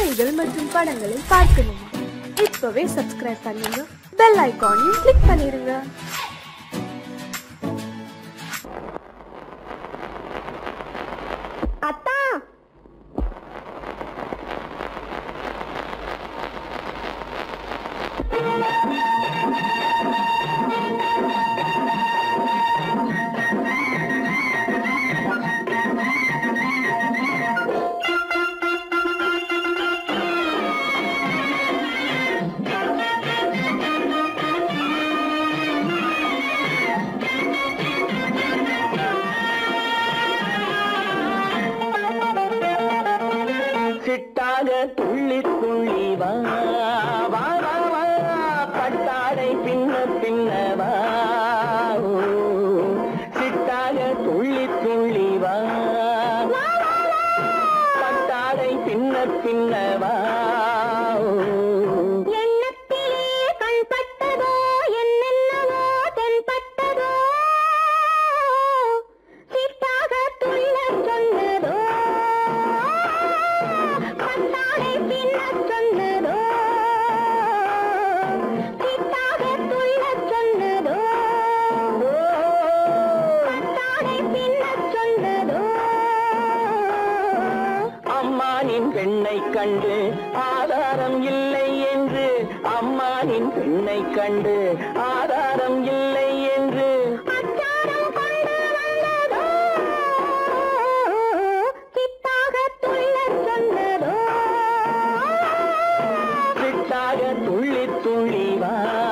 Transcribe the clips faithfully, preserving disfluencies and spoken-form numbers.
கதைகள் மற்றும் படங்களை பார்க்கணுமா? இப்பவே சப்ஸ்கிரைப் பண்ணுங்க, பெல் ஐகானையும் கிளிக் பண்ணிருங்க. அத்தா, சிட்டாக துள்ளி துள்ளி வா வா வா வா, பட்டாடை பின்ன பின்னவா, சிட்டாக துள்ளி துள்ளி வா, பட்டாடை பின்ன பின்னவா. அம்மானின் பெண்ணை கண்டு ஆதாரம் இல்லை என்று, அம்மானின் பெண்ணை கண்டு ஆதாரம் இல்லை என்று சிட்டாக துள்ளி துள்ளி வா.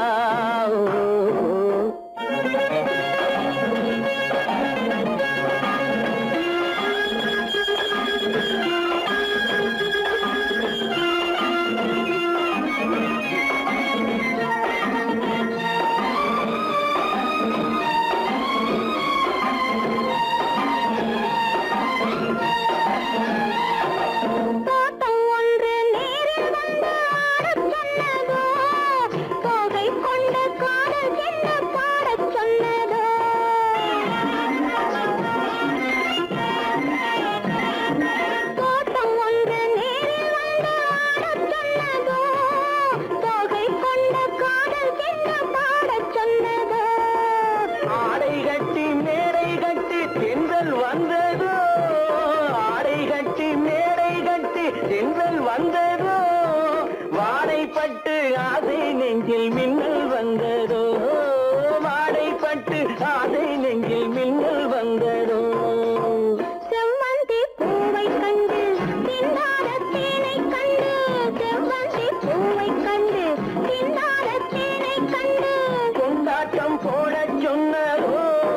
ஆடை கட்டி மேடை கட்டி தென்றல் வந்ததோ, ஆடை கட்டி மேடை கட்டி தென்றல் வந்ததோ, வாடைப்பட்டு ஆசை நெஞ்சில் மின்னல் வந்ததோ, வாடைப்பட்டு ஆசை நெஞ்சில் மின்னல் வந்ததோ. செவ்வந்தி பூவை கண்டு தின்னார தேனை கண்டு, செவ்வந்தி பூவை கண்டு தின்னார தேனை கண்டு கொண்டாட்டம் போட சொன்னதோ,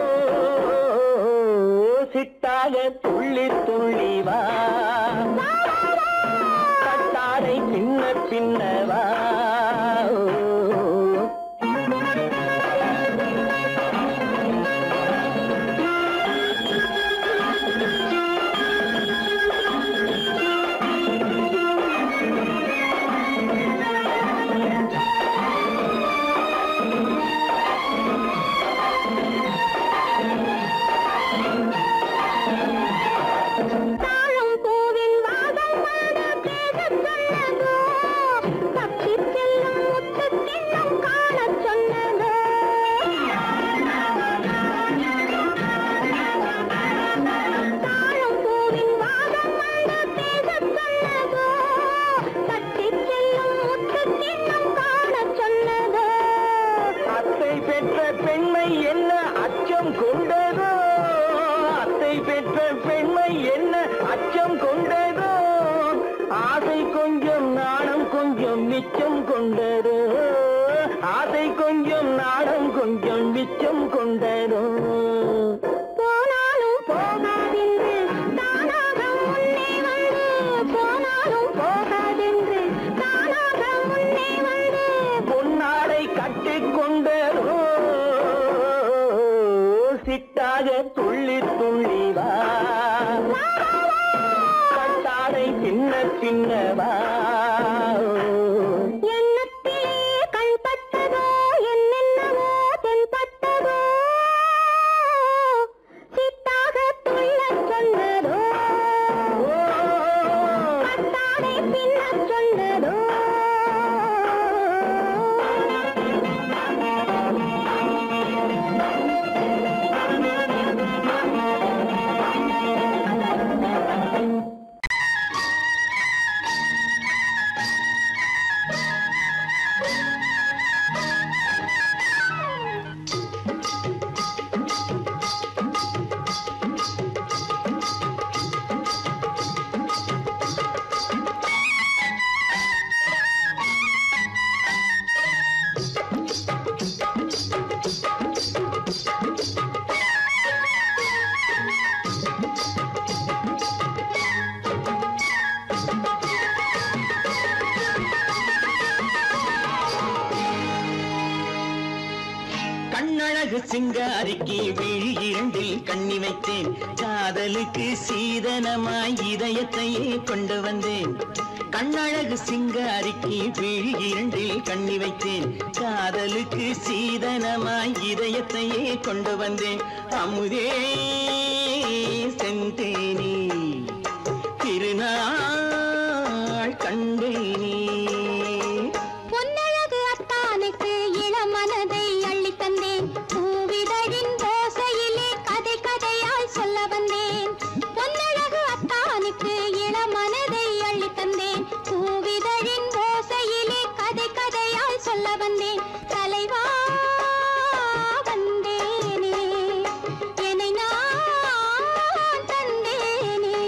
சிட்டாக துள்ளி துள்ளி வா, கட்டாடை பின்ன பின்னவா. தாழம் பூவின் வாசம் வந்து பேசச் சொன்னதோ, தப்பிச் செல்லும் முத்துக் கிண்ணம் காணச் சொன்னதோ. தாழம் பூவின் வாசம் வந்து பேசச் சொன்னதோ, தப்பிச் செல்லும் முத்துக் கிண்ணம் காணச் சொன்னதோ. அத்தை பெற்ற பெண்மை என்ன அச்சம் கொண்டதோ, அத்தை பெற்ற பெண்மை என்ன அச்சம் கொண்டதோ, ஆசை கொஞ்சம் நாணம் கொஞ்சம் மிச்சம் கொண்டதோ, ஆசை கொஞ்சம் நாணம் கொஞ்சம் மிச்சம் கொண்டதோ. போனாலும் போகாதென்று தானாக முன்னே வந்து, போனாலும் போகாதென்று தானாக முன்னே வந்து பொன்னாடை கட்டிக் கொண்டதோ, சிட்டாக துள்ளி துள்ளி வா, கட்டாடை பின்ன பின்னவா. எண்ணத்திலே கண்பட்டதோ, என்னென்னவோ தென்பட்டதோ, சித்தாக துள்ளச் சொன்னதோ, கட்டாடை பின்னச் கண்ணழகு சிங்காரிக்கு விழி இரண்டில் கண்ணி வைத்தேன் காதலுக்கு சீதனமாய் இதயத்தையே கொண்டு வந்தேன் கண்ணழகு சிங்காரிக்கு விழி இரண்டில் கண்ணி வைத்தேன் காதலுக்கு சீதனமாய் இதயத்தையே கொண்டு வந்தேன் அமுதே செந்தேனே திருநாள் கண்டேனே பொன்னழகு அத்தானுக்கு இளமனதை அள்ளி தந்தேன் பூவிதழின் ஓசையிலே கதை கதையாய் சொல்ல வந்தேன் பொன்னழகு அத்தானுக்கு இளமனதை அள்ளி தந்தேன் பூவிதழின் ஓசையிலே கதை கதையாய் சொல்ல வந்தேன் தலைவா வந்தேனே என்னை நான் தந்தேனே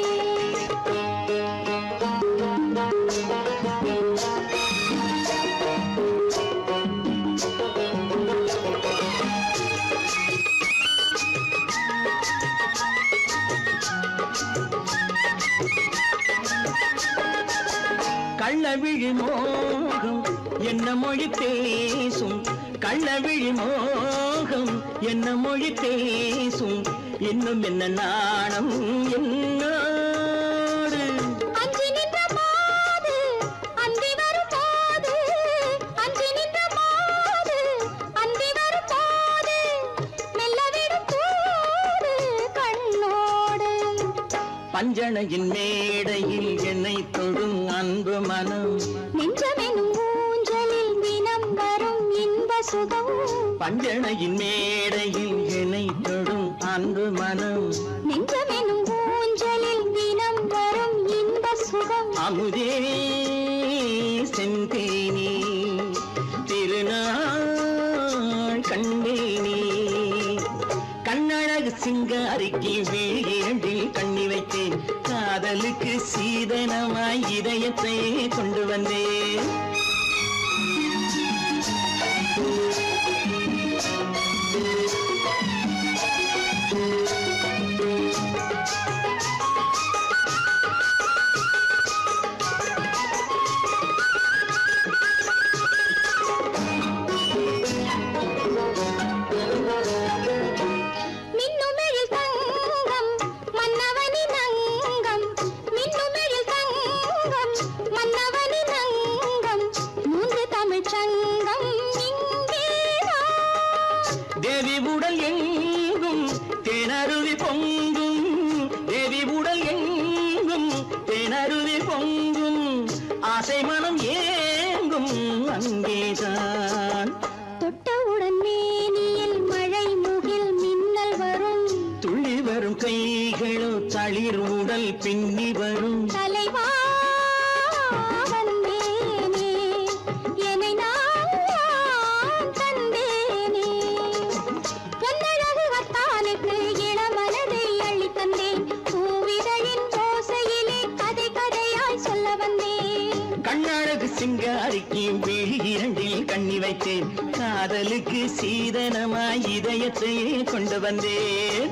கள்ளவிழி மோகம் என்ன மொழி பேசும் கள்ளவிழி மோகம் என்ன மொழி பேசும் இன்னும் என்ன நாணம் என்னோடு அஞ்சி நின்ற மாது அந்தி வரும் போது அஞ்சி நின்ற மாது அந்தி வரும் போது மெல்ல விடும் தூது கண்ணோடு பஞ்சணையின் மேடையில் என்னை தொடும் அன்பு மனம் நெஞ்சமெனும் ஊஞ்சலில் தினம் வரும் இன்ப சுகம் பஞ்சணையின் மேடையில் என்னை தொடும் அன்பு மனம் நெஞ்சமெனும் ஊஞ்சலில் தினம் வரும் இன்ப சுகம் அமுதே செந்தேனே திருநாள் கண்டேனே கண்ணழகு சிங்காரிக்கு விழி இரண்டில் கண்ணி வைத்தேன் காதலுக்கு சீதனமாய் இதயத்தை கொண்டு வந்தேன் மின்னுமெழில் தங்கம் மன்னவனின் அங்கம் மின்னுமெழில் தங்கம் மன்னவனின் அங்கம் மூன்று தமிழ்ச் சங்கம் இங்கேதான் தேவி உடல் எங்கும் தேனருவி பொங்கும் தேவி உடல் எங்கும் தேனருவி பொங்கும் ஆசை மனம் ஏங்கும் அங்கேதான் தொட்டவுடன் மேனியில் மழை முகில் மின்னல் வரும் துள்ளி வரும் கைகளோ தளிர் உடல் பின்னி வரும் தலைவா வந்தேனே என்னை நான் தந்தேனே பொன்னழகு அத்தானுக்கு இளமனதை அள்ளி தந்தேன் பூவிதழின் ஓசையிலே கதை கதையாய் சொல்ல வந்தேன் கண்ணழகு சிங்காரிக்கு விழி இரண்டில் கண்ணி வைத்தேன் காதலுக்கு சீதனமாய் இதயத்தையே கொண்டு வந்தேன்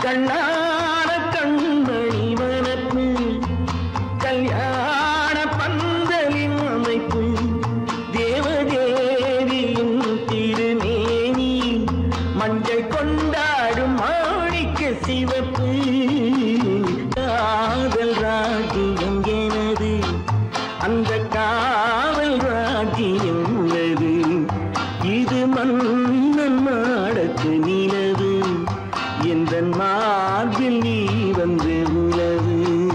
கண்ணான கண்மணி வனப்பு கல்யாண பந்தலின் அமைப்பு தேவதேவியின் திருமேனி மஞ்சள் கொண்டாடும் மாணிக்க சிவப்பு காதல் ராஜ்யம் எனது அந்த காவல் ராஜ்யம் உள்ளது இது மன்னன் மாடத்து நிலவு எந்த மார்பில் நீ வந்து உலவு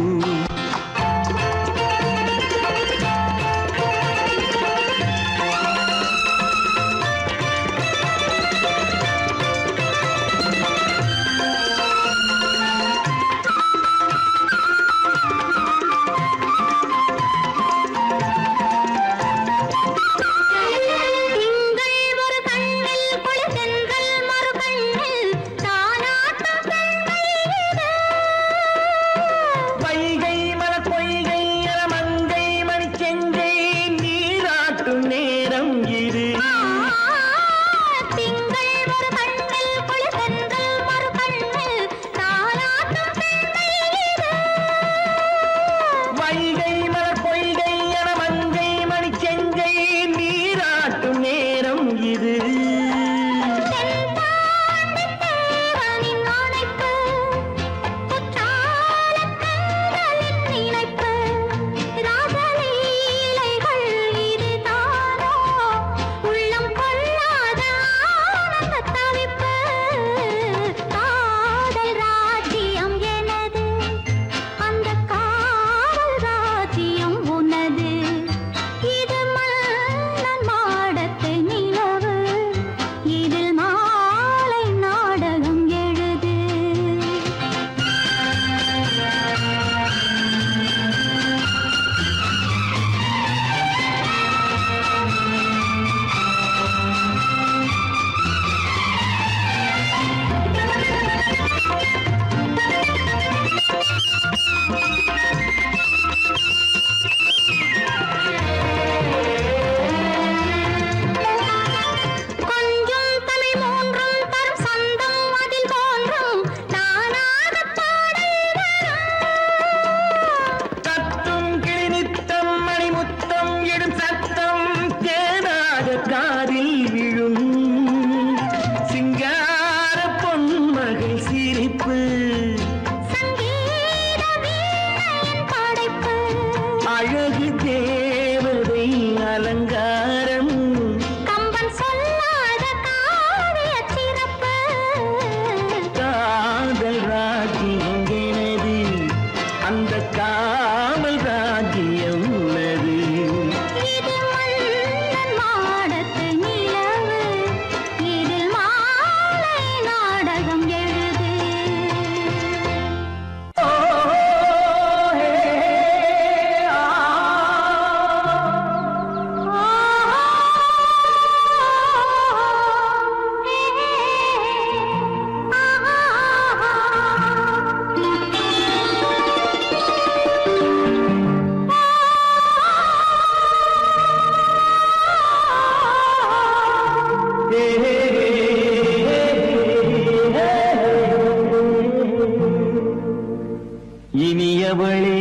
இனியவளே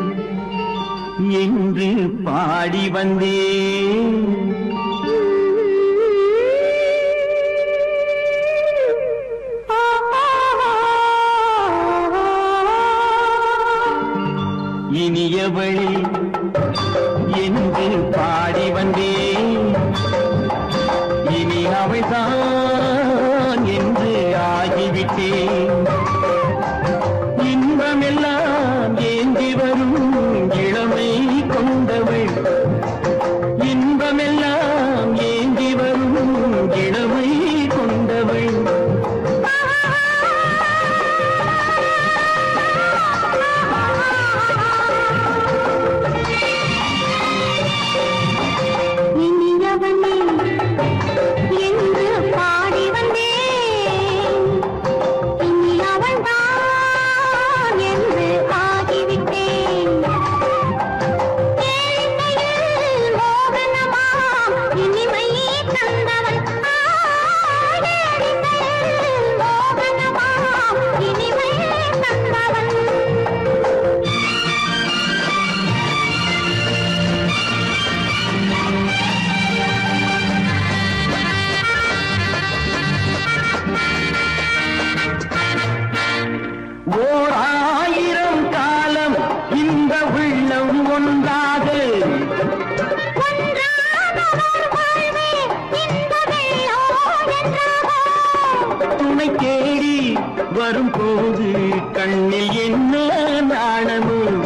என்று பாடி வந்தேன் இனியவளே என்று பாடி வந்தேன் இனி அவள்தான் என்று ஆகிவிட்டேன் இன்பமெல்லாம் ஏந்தி வரும் இளமை கொண்டவள் இன்பமெல்லாம் ஏந்தி வரும் இளமை கொண்டவள் ஓர் ஆயிரம் காலம் இந்த உள்ளம் ஒன்றாக துணை தேடி வரும்போது கண்ணில் என்ன நாணமும்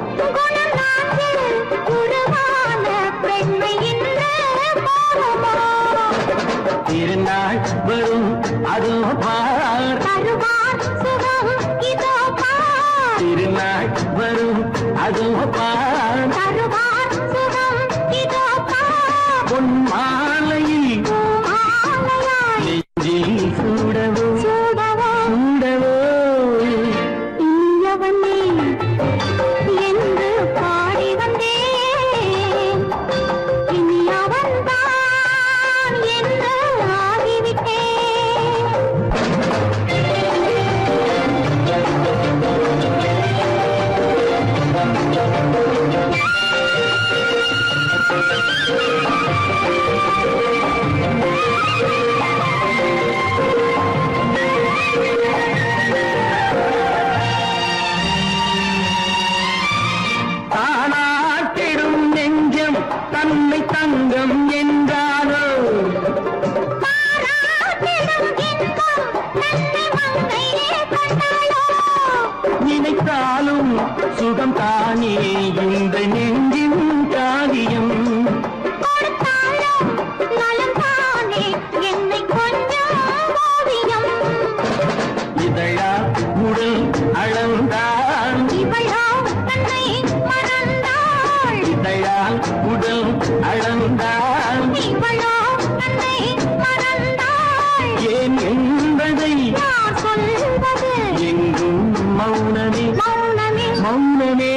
திருநாள் வரும் அதோ பார் திருநாள் வரும் அதோ பார் பொன் மாலையில் நெஞ்சில் சூடவோ சூடவோ இயவனே என்று பாடி வந்தேன் இனி அவன்தான் என்று ஆகிவிட்டேன் தானாட்டிடும் நெஞ்சம் தன்னை தங்கம் என்றாலோ நினைத்தாலும் சுகம் தானே இந்த நெஞ்சின் காரியம் இதழா உடல் அளந்தான் இதழால் உடல் அளந்தான் ஏன் என்பதை எங்கும் மௌனமே மௌனமே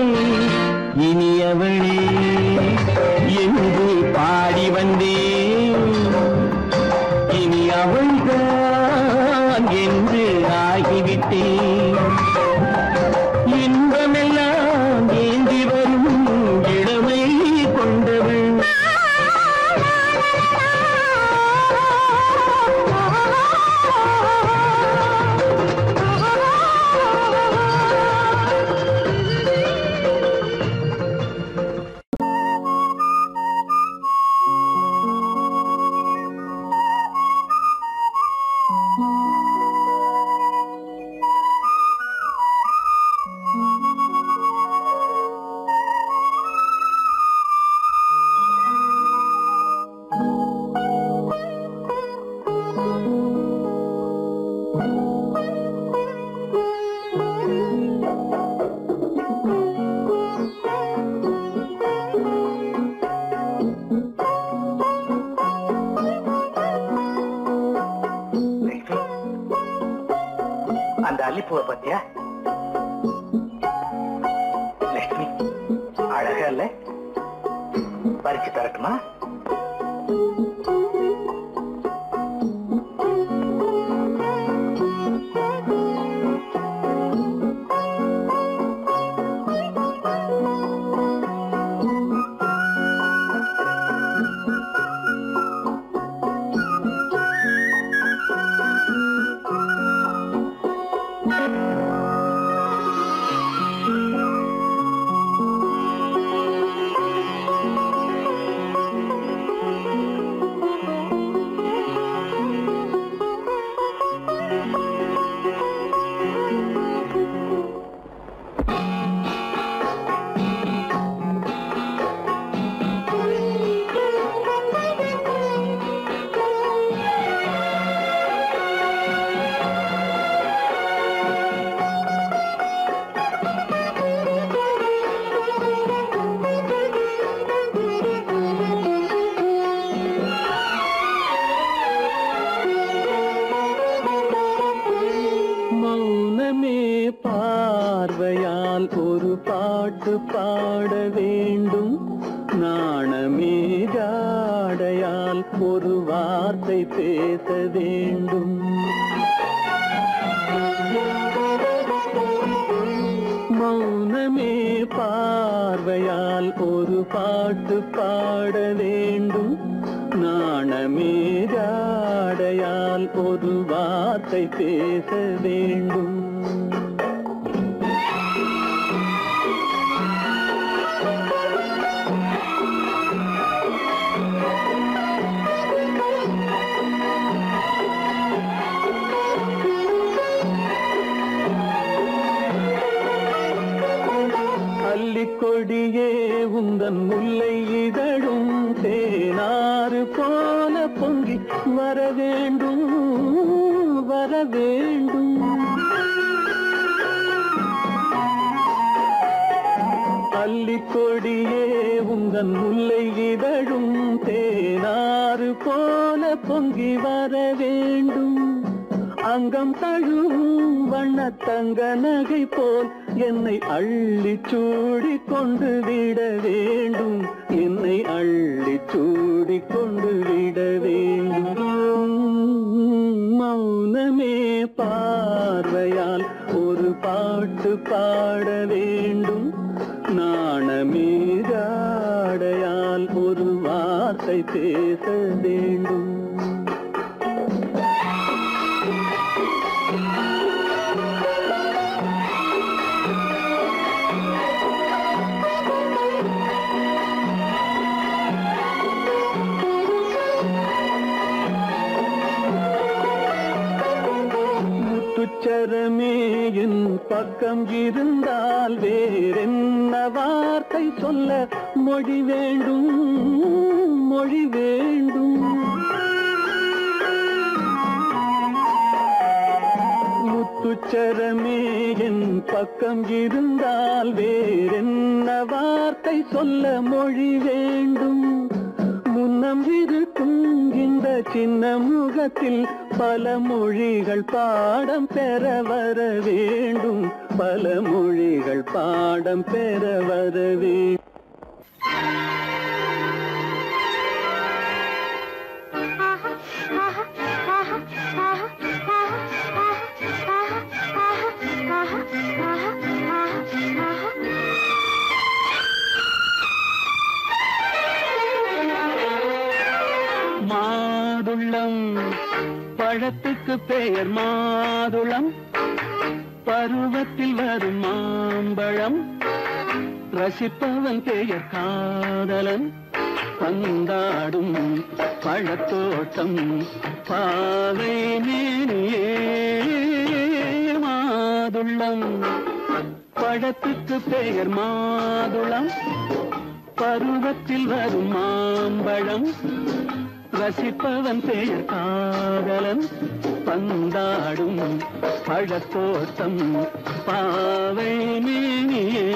இனியவளே என்று பாடி வந்தேன் இனி அவள்தான் என்று ஆகிவிட்டேன் இன்பமெல்லாம் ஏந்தி வரும் இளமை கொண்டவள் அந்த அல்லிப்பூவை பத்தியா லட்சுமி அழகா இல்ல பறிச்சு தரட்டுமா பார்வையால் ஒரு பாட்டு பாட வேண்டும் நாணமே ஜாடையால் ஒரு வார்த்தை பேச வேண்டும் மௌனமே பார்வையால் ஒரு பாட்டு பாட வேண்டும் நாணமே ஜாடையால் ஒரு வார்த்தை பேச வேண்டும் அல்லிக்கொடியே உந்தன் முல்லை இதழும் தேனாறு போல பொங்கி வர வேண்டும் வர வேண்டும். அல்லிக்கொடியே உந்தன் முல்லை இதழும் தேனாறு போல பொங்கி வர வேண்டும். அங்கம் தழுவும் வண்ணத்தங்க நகை போல் என்னை அள்ளி சூடி கொண்டு விட வேண்டும். என்னை அள்ளி சூடி கொண்டு விட வேண்டும். மௌனமே பார்வையால் ஒரு பாட்டு பாட வேண்டும். நாணமே ஜாடையால் ஒரு வார்த்தை பேச வேண்டும். முத்துச்சரமே என் பக்கம் இருந்தால் வேறென்ன வார்த்தை சொல்ல மொழி வேண்டும் மொழி வேண்டும். முத்துச்சரமே என் பக்கம் இருந்தால் வேறென்ன வார்த்தை சொல்ல மொழி வேண்டும். முன்னம் இருக்கும் இந்த சின்ன முகத்தில் பல மொழிகள் பாடம் பெற வர வேண்டும். பல மொழிகள் பாடம் பெற வர வேண்டும். மாதுளம் பழத்துக்கு பெயர் மாதுளம். பருவத்தில் வரும் மாம்பழம். ரசிப்பவன் பெயர் காதலன். பந்தாடும் பழத்தோட்டம் பாவை மேனியே. மாதுளம் பழத்துக்கு பெயர் மாதுளம். பருவத்தில் வரும் மாம்பழம். ரசிப்பவன் பெயர் காதலன். பந்தாடும் பழத்தோட்டம் பாவை மேனியே.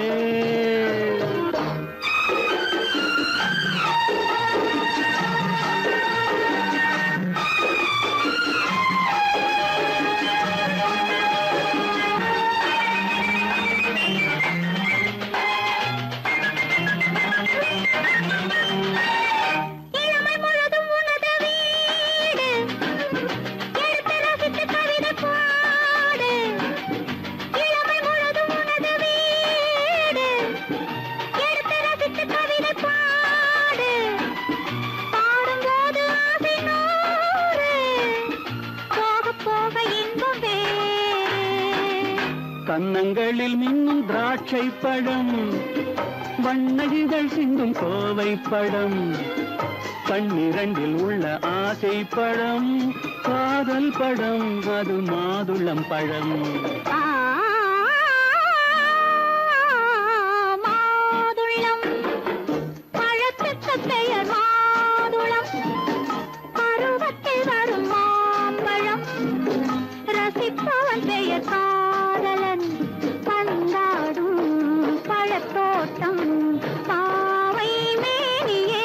கன்னங்களில் மின்னும் திராட்சை பழம். வண்ணகிகள் சிந்தும் கோவை பழம். கண்ணிரண்டில் உள்ள ஆசை பழம். காதல் பழம் அது மாதுளம் பழம். மாதுளம் பழத்துக்கு பெயர் மாதுளம். பருவத்தில் வரும் மாம்பழம். ரசிப்பவன் பெயர் காதலன். பந்தாடும் பழத்தோட்டம் பாவை மேனியே.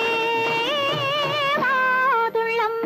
மாதுளம்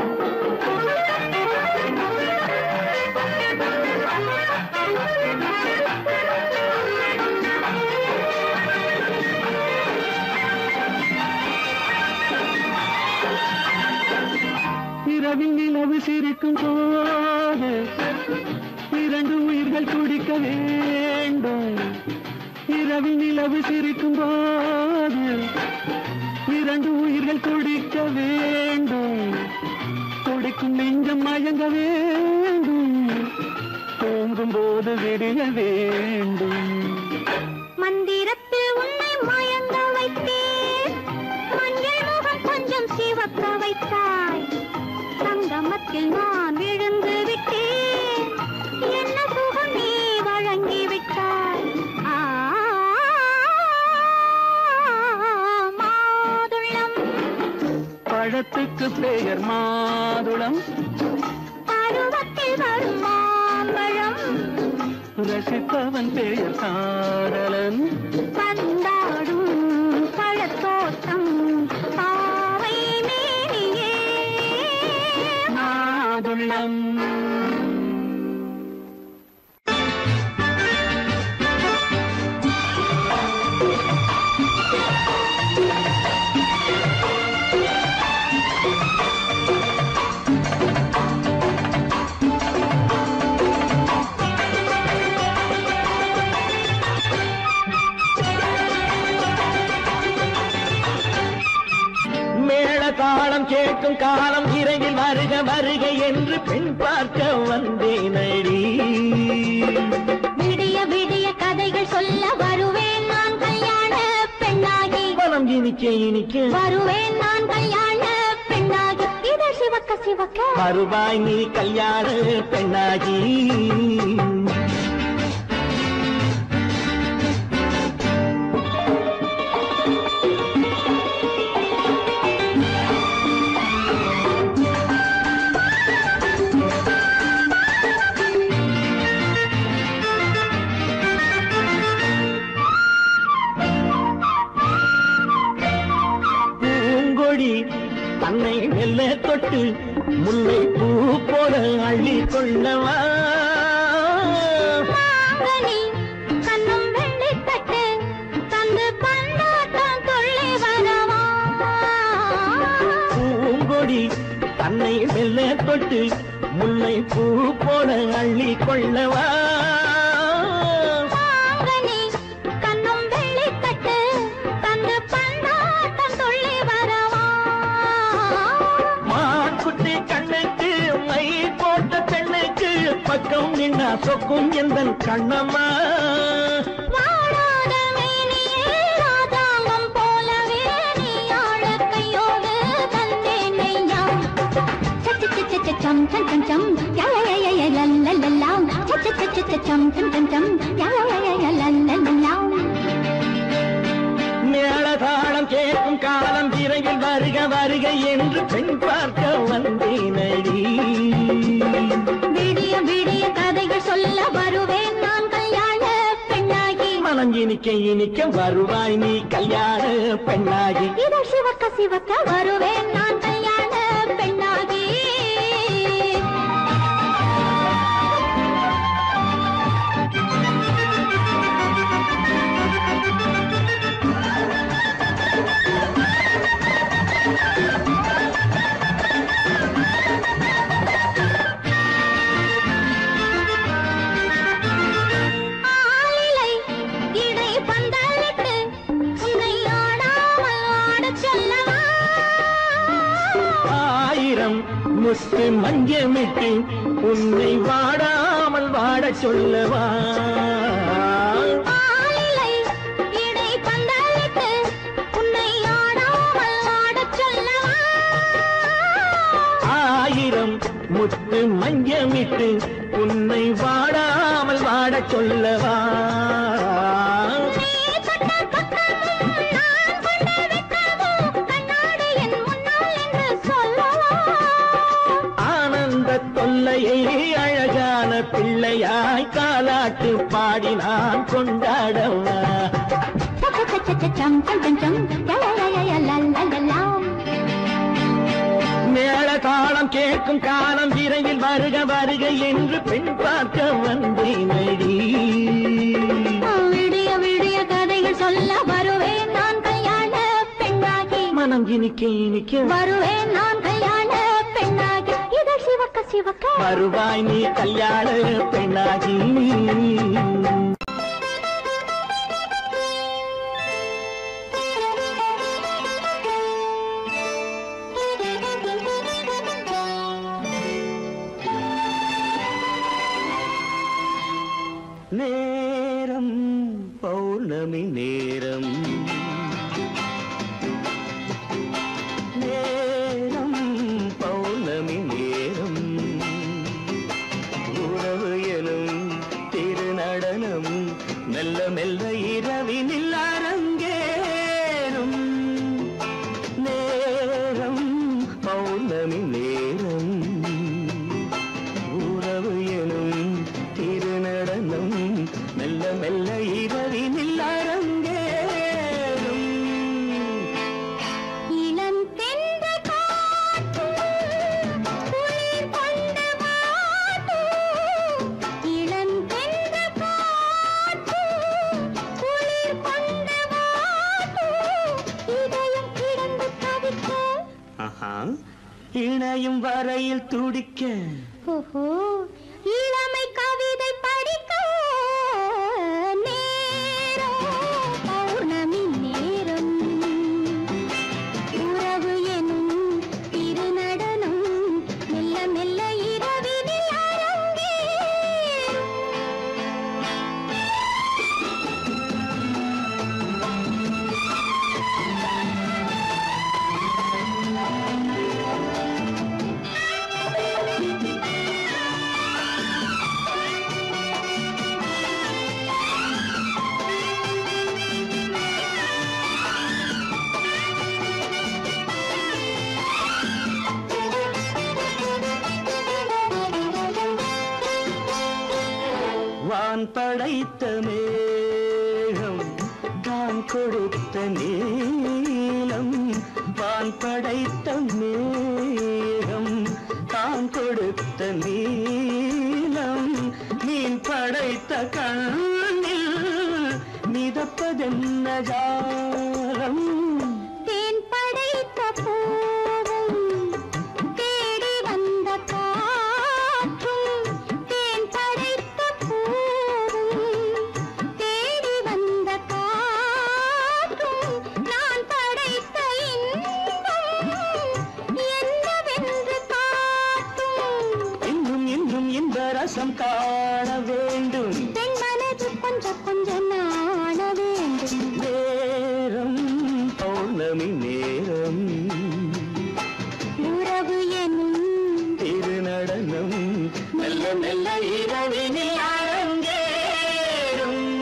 இரவில் நிலவு சிரிக்கும் போது இரண்டு உயிர்கள் துடிக்க வேண்டும். இரவில் நிலவு சிரிக்கும் போது இரண்டு உயிர்கள் துடிக்க வேண்டும். துடிக்கும் நெஞ்சம் மயங்க வேண்டும். தூங்கும் போது விடிய வேண்டும். மந்திரத்தில் உன்னை மயங்க வைத்தேன். மஞ்சள் முகம் கொஞ்சம் சிவக்க வைத்தாய். சங்கமத்தில் நான் விழுந்து விட்டேன். என்ன சுகம் நீ வழங்கி விட்டாய். ஆ பழத்துக்கு பெயர் மாதுளம், பருவத்தில் வரும் மாம்பழம், ரசிப்பவன் பெயர் காதலன், பந்தாடும் பழத்தோட்டம் பாவை மேனியே மாதுளம். தாளம் கேட்கும் காலம் விரைவில் வருக வருக என்று பெண் பார்க்க வந்தேனடி. விடிய விடிய கதைகள் சொல்ல வருவேன் நான் கல்யாண பெண்ணாகி, மனம் இனிக்க இனிக்க வருவேன் நான் கல்யாண பெண்ணாகி, இதழ் சிவக்க சிவக்க வருவாய் நீ கல்யாண பெண்ணாகி. தன்னை மெல்ல தொட்டு முல்லை பூ போல அள்ளி கொள்ளவா, கண்ணும் வெள்ளி தட்டு தந்து பந்தாட்டம் தொள்ளி வரவா, பூங்கொடி தன்னை மெல்ல தொட்டு முல்லை பூ போல அள்ளி கொள்ளவா, கண்ணும் வெள்ளி தட்டு தந்து பந்தாட்டம் தொள்ளி வரவா, மான்குட்டி கண்ணுக்கு மை போட்ட பெண்ணுக்கு பக்கம் நின்னா சொக்கும் எந்தன் கண்ணம்மா, வாடாத மேனியே ராதாங்கம் போலவே நீ ஆழ கையோடு தந்தேன் நெய்யா, சச்ச சச்ச சச்சம் சம் சம் சம் யா யா யா யா லல்லல்லா, சச்ச சச்ச சச்சம் சம் சம் சம் யா யா யா யா லல்லல்லா. மேளதாளம் கேட்கும் காலம் விரைவில் வருக வருக என்று பெண் பார்க்க வந்தேனடி. விடிய விடிய கதைகள் சொல்ல வருவேன் நான் கல்யாண பெண்ணாகி, மனம் இனிக்க இனிக்க வருவாய் நீ கல்யாண பெண்ணாகி. இதழ் சிவக்க சிவக்க வருவேன் நான் கல்யாண பெண்ணாகி. ஆலிலை இடை பந்தலிட்டு உன்னை ஆடாமல் ஆடச் சொல்லவா, ஆயிரம் முத்து மஞ்சமிட்டு உன்னை வாடாமல் வாடச் சொல்லவா, ஆலிலை இடை பந்தலிட்டு உன்னை ஆடாமல் ஆடச் சொல்லவா, ஆயிரம் முத்து மஞ்சமிட்டு உன்னை வாடாமல் வாடச் சொல்லவா, நீ தொட்ட பக்கமும் நான் கொண்ட வெட்கமும் கண்ணாடி என் முன்னால் என்று சொல்லவா, ஆனந்த தொல்லையை அழகான பிள்ளையாய் காலாட்டு பாடி நான் கொண்டாடவா, சச்ச சச்ச சச்சம் சம் சம் சம் யா யா யா யா லல்லல்லா. மேளதாளம் கேட்கும் காலம் விரைவில் வருக வருக என்று பெண் பார்க்க வந்தேனடி. விடிய விடிய கதைகள் சொல்ல வருவேன் நான் கல்யாண பெண்ணாகி, மனம் இனிக்க இனிக்க வருவேன் நான் கல்யாண பெண்ணாகி, இதழ் சிவக்க சிவக்க வருவாய் நீ கல்யாண பெண்ணாகி. நேரம் பௌர்ணமி நேரம், நேரம் பௌர்ணமி நேரம், உறவு எனும் திருநடனம் மெல்ல மெல்ல இரவினில் அரங்கேறும், நேரம் இணையும் வரையில் துடிக்க ஓஹோ இளமை கவிதை படிக்க நேரம் பௌர்ணமி நேரம் உறவு எனும் திருநடனம் மெல்ல மெல்ல இரவினில் அரங்கேறும். வான் படைத்த மேகம் தான் கொடுத்த நீலம் வான் படைத்த மேகம் தான் கொடுத்த நீலம் மீன் படைத்த கண்ணில் மிதப்பதென்ன ஜாலம் தேன் படைத்த பூவும் தேடி வந்த காற்றும் தேன் படைத்த பூவும் தேடி வந்த காற்றும் நான் படைத்த இன்பம் என்னவென்று காட்டும். இன்னும் இன்னும் இந்த ரசம் காண வேண்டும் பெண் மனது கொஞ்சம் கொஞ்சம் நாண வேண்டும். நேரம் பௌர்ணமி நேரம் உறவு எனும் திருநடனம் மெல்ல மெல்ல இரவினில் அரங்கேறும்.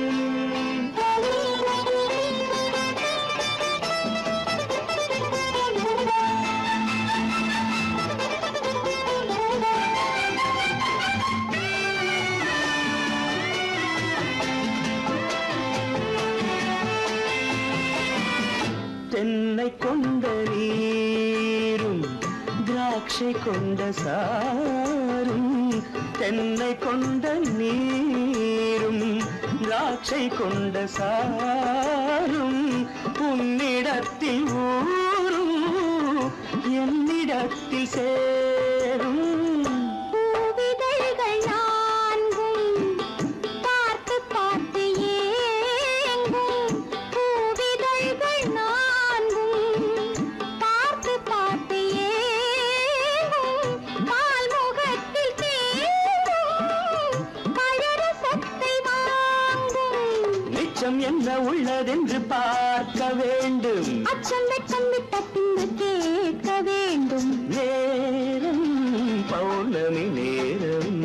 தென்னை கொண்ட நீரும் திராட்சை கொண்ட சாரும் தென்னை கொண்ட நீரும் திராட்சை கொண்ட சாரும் உன்னிடத்தில் ஊரும் என்னிடத்தில் சேரும். பூவிதழ்கள் நான்கும் பார்த்து பார்த்து ஏங்கும். பூவிதழ்கள் நான்கும் பார்த்து பார்த்து ஏங்கும். பால்முகத்தில் தேங்கும் பழரசத்தை வாங்கும். நிச்சம் என்ன உள்ளதென்று பார்க்க வேண்டும் அச்சம் வெட்கம் விட்ட பின்பு கேட்க வேண்டும். நேரம் பௌர்ணமி நேரம்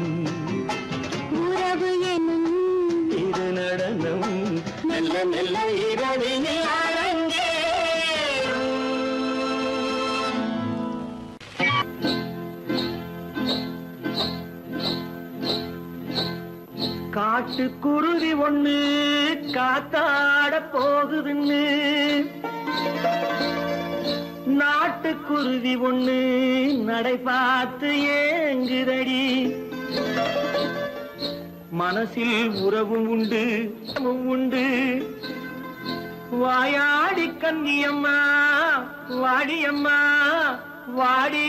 உறவு எனும் இது நடனம் மெல்ல மெல்ல இரவினில் அரங்கேறும். காட்டுக்குருவி ஒண்ணு காத்தாட போகுதுன்னு நாட்டுக்குருவி ஒண்ணு நடை பார்த்து ஏங்குதடி மனசில் உறவும் உண்டு உண்டு வாயாடி கன்னியம்மா வாடியம்மா வாடி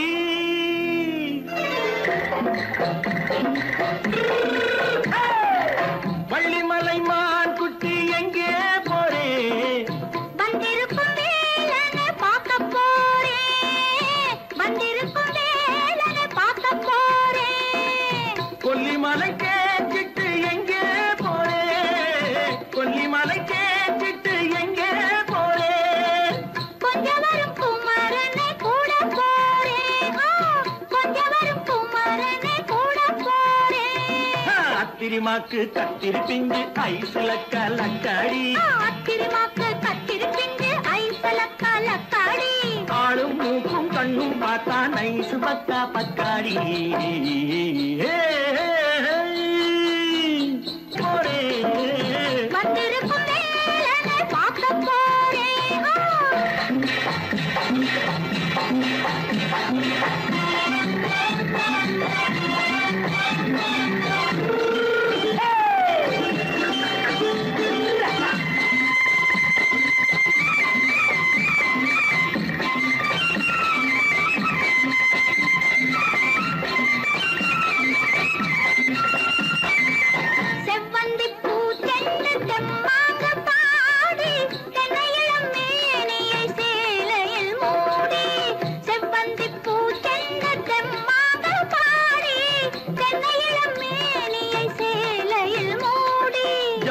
வள்ளிமலை மான் குட்டி எங்கே போறே வந்திருக்கும் வேலனை பார்க்க போறேன். வந்திருக்கும் வேலனை பார்க்க போறேன். கொல்லிமலை கேட்டுட்டு எங்கே போறே கொல்லிமலை கேட்டுட்டு எங்கே போறே கொஞ்சம் வரும் குமரனை கூட போறேன். ஆ, கொஞ்சம் வரும் குமரனை கூட போறேன். அத்திரிமாக்கு கத்திரி பிஞ்சு ஐசுல கலக்காடி ஆ, அத்திருமாக்கு கத்திரி பிஞ்சு ஐசலக்கா லக்காடி. ஆளும் மூக்கும் கண்ணும் பார்த்தா நைசு பக்கா பக்காடி போறே வந்திருக்கும் வேலனை பார்க்க போறேன். ஆ.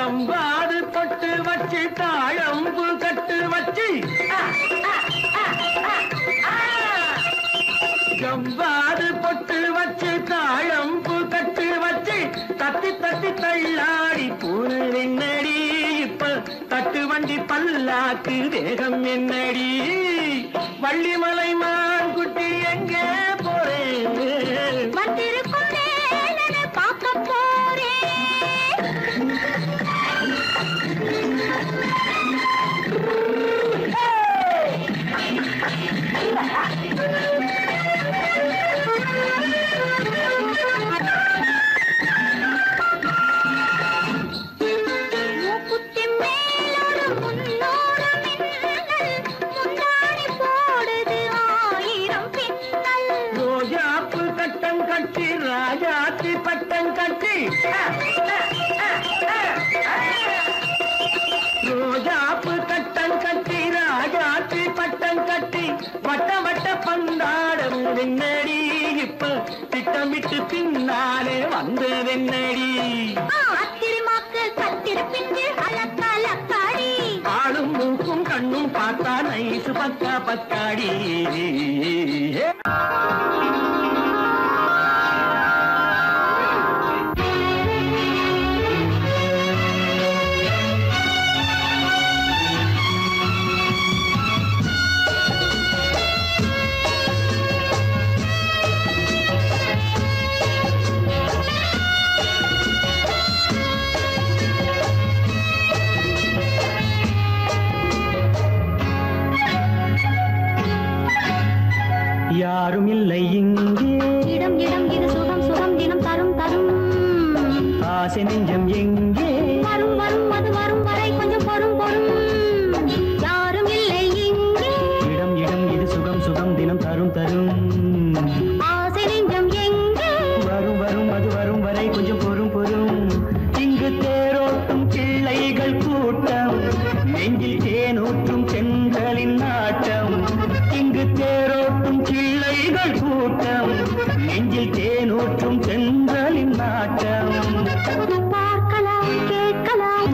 ஜம்பாது பொட்டு வச்சு தாழம்பு கட்டு வச்சு ஜம்பாது பொட்டு வச்சு தாழம்பு கட்டு வச்சு தத்தி தத்தி தள்ளாடி பூன என்னடி இப்ப தட்டு வண்டி பல்லாக்கு வேகம் என்னடி வள்ளிமலை மான் குட்டி எங்கே போறேன் வந்திருக்கும் வேலனை பார்க்க போறேன் மூக்குத்தி மேலோடு முன்னோடு மின்னல் முந்தாணி போடுது ஆயிரம் பின்னல் ரோஜாப்பு கட்டம் கட்டி ராஜாத்தி பட்டம் கட்டி ரோஜாப்பு கட்டம் கட்டி ராஜாத்தி பட்டம் கட்டி வட்ட வட்ட பந்தாடம் வெண்ணடி இப்ப திட்டமிட்டு பின்னாலே வந்ததென்னடி ஆத்திரமாக்கு கத்திருப்பின்று அலக்கலக்காடி ஆளும் மூக்கும் கண்ணும் பார்த்தா நைசு பக்கா பக்காடி யாரும் இல்லை இங்கே இடம் இடம் இது சுகம் சுகம் தினம் தரும் தரும் ஆசை நெஞ்சம் எங்கே வரும் வரும் அது வரும் வரை கொஞ்சம் பொறும் பொறும் யாரும் இல்லை இங்கே இடம் இடம் இது சுகம் சுகம் தினம் தரும் தரும் ஆசை நெஞ்சம் எங்கே வரும் வரும் அது வரும் வரை கொஞ்சம் பொறும் பொறும் இங்கு தேரோட்டும் பிள்ளைகள் கூட்டம் நெஞ்சில் தேனூற்றும் பெண்களின் நாட்டம் இங்கு தேரோட்டும் பிள்ளைகள் கூட்டம் நெஞ்சில் தேனூற்றும் பெண்களின் நாட்டம் பார்க்கலாம் கேட்கலாம்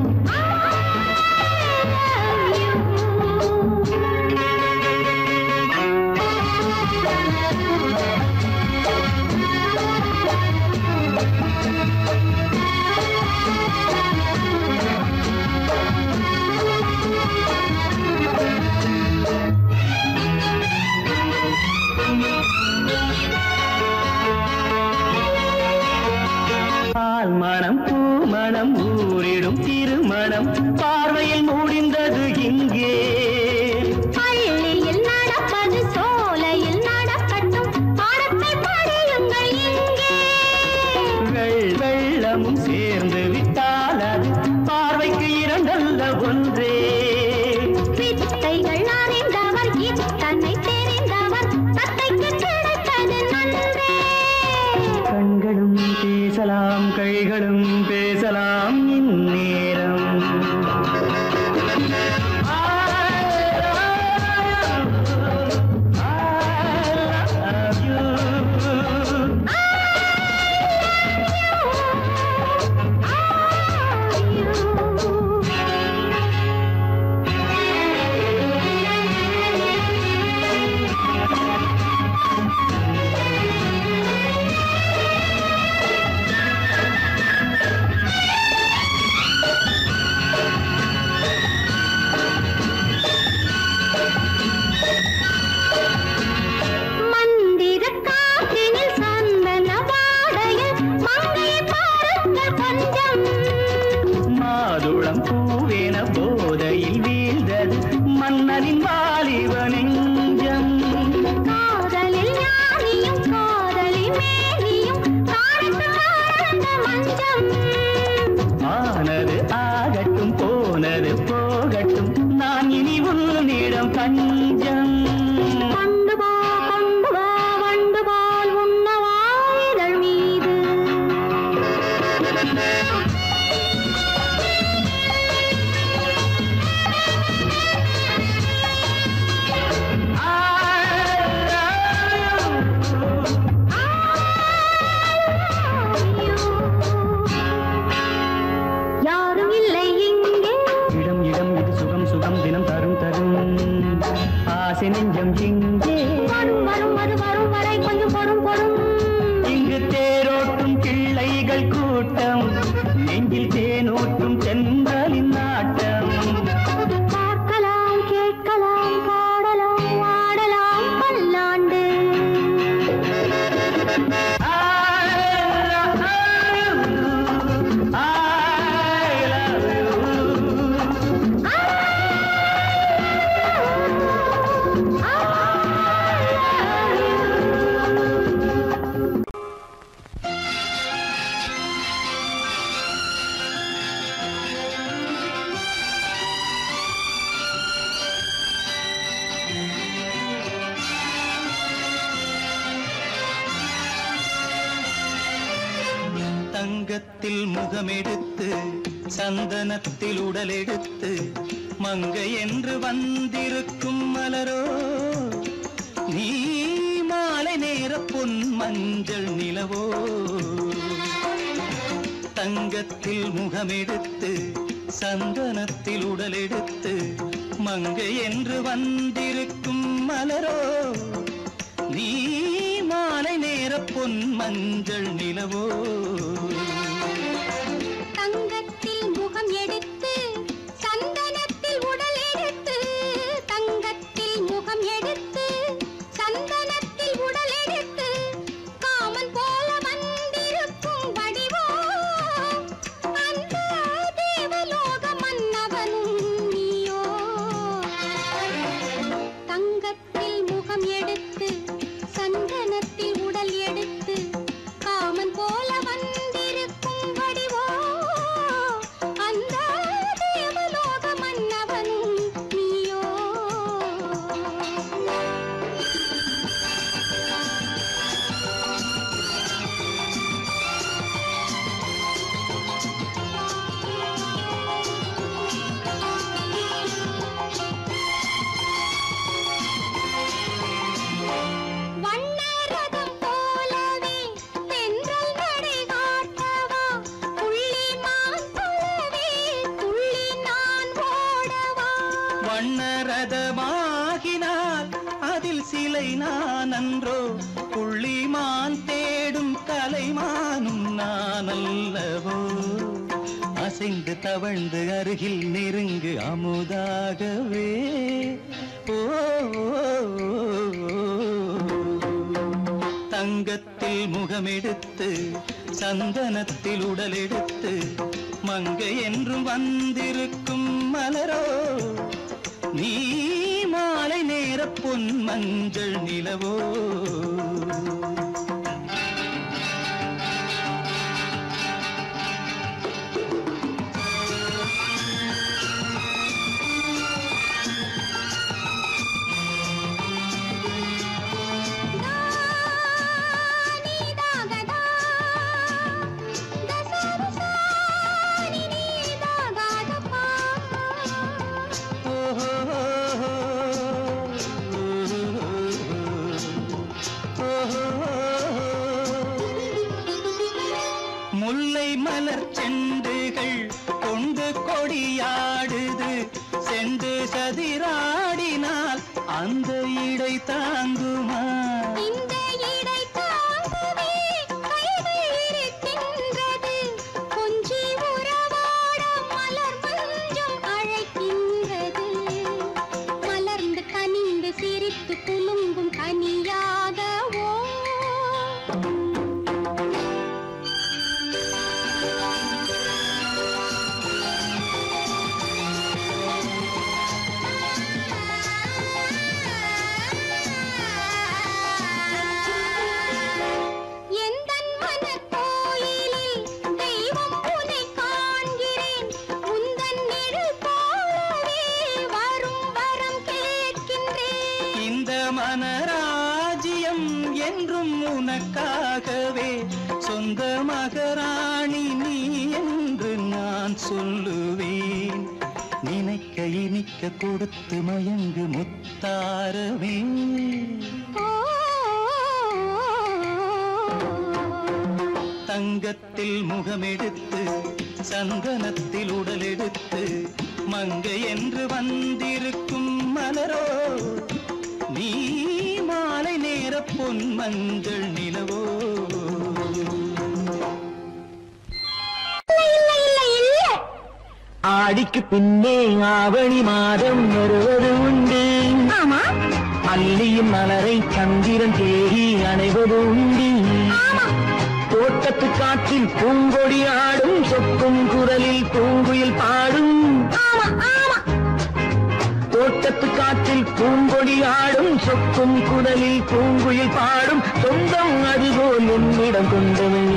பால் மணம் பூ மணம் ஊரிடும் திருமணம் பார்வையில் முடிந்தது இங்கே பள்ளியில் நடப்பது சோலையில் நடக்கட்டும் பாடத்தை படியுங்கள் இங்கே வெள்ளமும் சேர்ந்து விட்டால் அது பார்வைக்கு இரண்டல்ல ஒன்றே வித்தைகள் அறிந்தவர் இத்தனை தெரிந்தவர் தத்தைக்கு கிடைத்தது நன்றே கண்களும் பேசலாம் கைகளும் பேசலாம் இந்நேரம் மந்திர காற்றினில் சந்தன வாடையில் மங்கையை பாருங்கள் கொஞ்சம் மாதுளம் பூவேன போதையில் வீழ்ந்தது மன்னரின் வாலிப நெஞ்சம் காதலில் ஞானியும் காதலி மேனியும் காணட்டும் ஆனந்த மஞ்சம் ஆனது ஆகட்டும் போனது போகட்டும் நான் இனி உன்னிடம் பஞ்சம் கொண்டு போ கொண்டு வா வண்டு போல் உண்ணவா இதழ் மீது தங்கத்தில் முகமெடுத்து சந்தனத்தில் உடலெடுத்து மங்கை என்று வந்திருக்கும் மலரோ நீ மாலை நேர பொன் மஞ்சள் நிலவோ தங்கத்தில் முகமெடுத்து சந்தனத்தில் உடலெடுத்து மங்கை என்று வந்திருக்கும் மலரோ நீ மாலை நேர பொன் மஞ்சள் நிலவோ தங்கத்தில் முகம் எடுத்து சந்தனத்தில் உடல் எடுத்து தங்கத்தில் முகம் எடுத்து சந்தனத்தில் உடல் எடுத்து காமன் போல வந்திருக்கும் வடிவோ அந்த தேவலோக மன்னவனும் நீயோ தங்கத்தில் முகம் எடுத்து சந்தனத்தில் உடல் எடுத்து காமன் போல வந்திருக்கும் வடிவோ அந்த தேவலோக மன்னவனும் நீயோ வண்ணரதம் போலவே தென்றல் நடை காட்டவா புள்ளிமான் போலவே துள்ளி நான் ஓடவா வண்ணரதமாகினால் அதில் சிலை நான் அன்றோ புள்ளிமான் தேடும் கலைமானும் நான் அல்லவோ அசைந்து தவழ்ந்து அருகில் நெருங்கு அமுதாகவே ஓ தங்கத்தில் முகமெடுத்து சந்தனத்தில் உடலெடுத்து மங்கை என்றும் வந்திருக்கும் மலரோ நீ மாலை நேர பொன் மஞ்சள் நிலவோ முல்லை மலர் செண்டுகள் கொண்டு கொடியாடுது செண்டு சதிராடினால் அந்த இடை தாங்குமா இந்த இடை தாங்கவே கைகள் இருக்கின்றது கொஞ்சி உறவாட மலர் மஞ்சம் அழைக்கின்றது மலர்ந்து கனிந்து சிரித்து குலுங்கும் கனியாகவோ எந்தன் மனக்கோயிலில் தெய்வம் உன்னை காண்கிறேன் உந்தன் நிழல் போலவே வரும் வரம் கேட்கின்றேன் இந்த மனராஜ்யம் என்றும் உனக்காகவே சொந்த மகராணி நீ என்று நான் சொல்லுவேன் நினைக்க இனிக்க கொடுத்து மயங்கு முத்தாரவே தங்கத்தில் முகமெடுத்து சந்தனத்தில் உடலெடுத்து மங்கை என்று வந்திருக்கும் மலரோ நீ மாலை நேர பொன் மஞ்சள் நிலவோ ஆடிக்கு பின்னே ஆவணி மாதம் வருவது உண்டு அல்லியின் மலரை சந்திரன் தேடி அணைவது உண்டு தோட்டத்து காற்றில் பூங்கொடி ஆடும் சொக்கும் குரலில் பூங்குயில் பாடும் தோட்டத்து காற்றில் பூங்கொடி ஆடும் சொக்கும் குரலில் பூங்குயில் பாடும் சொந்தம் அதுபோல் என்னிடம் கொண்டவன்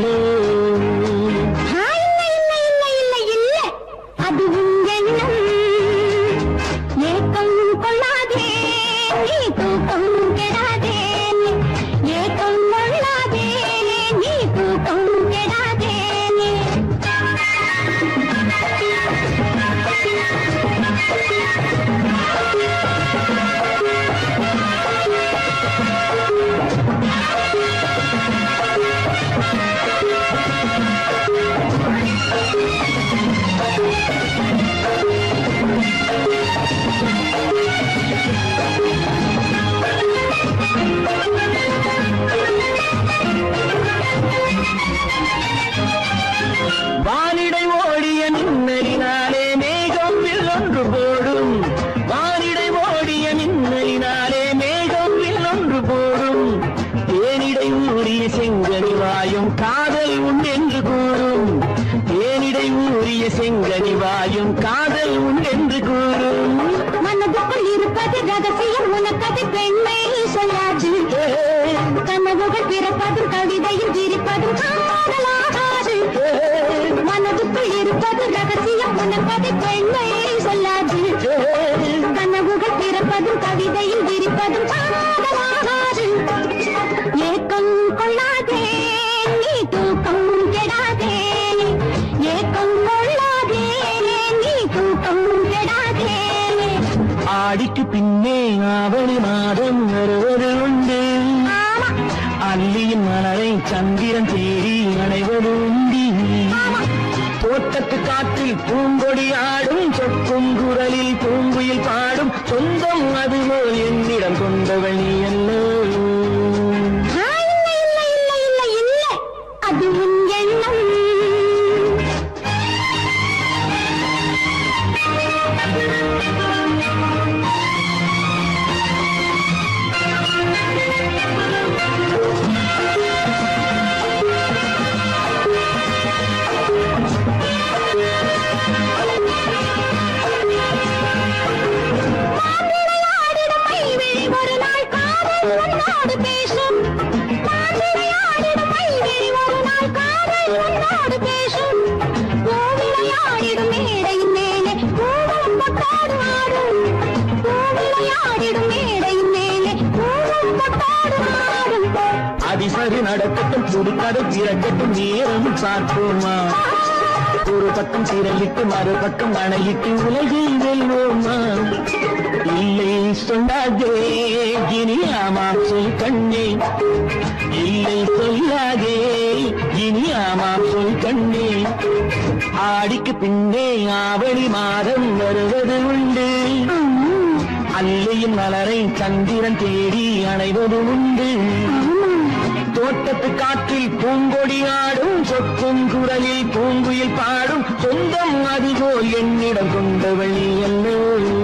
அது உங்கெண்ணம் ஏக்கம் கொள்ளாதே நீ தூக்கம் கெடாதே ஏக்கம் கொள்ளாதே நீ தூக்கம் கெடாதே செங்கனி வாயும் காதல் உண்டென்று கூறும். மனதுக்குள் இருப்பது ரகசியம் உனக்கது பெண்மை சொல்லாது. கனவுகள் பிறப்பதும் கவிதையில் விரிப்பதும் காதலாகாது. மனதுக்குள் இருப்பது ரகசியம் உனக்கது பெண்மை சொல்லாது. கனவுகள் பிறப்பதும் கவிதையில் விரிப்பதும் காதலாகாது. ஏக்கம் கொள்ளாதே நீ தூக்கம் கெடாதே. ஏக்கம் கொள்ளாதே நீ தூக்கம் கெடாதே. ஆடிக்கு பின்னே ஆவணி மாதம் வருவது உண்டு. அல்லியின் மலரை சந்திரன் தேடி அணைவது உண்டி. தோட்டத்து காற்றில் பூங்கொடி ஆடும் சொக்கும் குரலில் பூங்குயில் பாடும் சொந்தம் அதுபோல் என்னிடம் கொண்டவள் நீ அல்ல. அது உன் எண்ணம். ஒரு நாள் காதல் உன்னோடு பேசும். ஒரு நாள் காதல் உன்னோடு பேசும். பூவிளையாடிடும் மேடையின் மேலே பூவம் பொட்டாடு ஆடும். பூவிளையாடிடும் மேடையின் மேலே பூவம் பொட்டாடு ஆடும். அதிசரி நடக்கட்டும் புதுக்கதை திறக்கட்டும் நேரம் பார்ப்போமா. ஒரு பக்கம் சீரலிட்டு மறுபக்கம் அணையிட்டு உலகை வெல்வோமா. இல்லை சொல்லாதே இனி ஆமாம் சொல் கண்ணே. இல்லை சொல்லாதே இனி ஆமாம் சொல் கண்ணே. ஆடிக்கு பின்னே ஆவணி மாதம் வருவது உண்டு. அல்லையின் மலரை சந்திரன் தேடி அணைவது உண்டு. தோட்டத்து காற்றில் பூங்கொடி ஆடும் சொக்கும் குரலில் பூங்குயில் பாடும் சொந்தம் அதுபோல் என்னிடம் கொண்டவள் நீ அல்ல.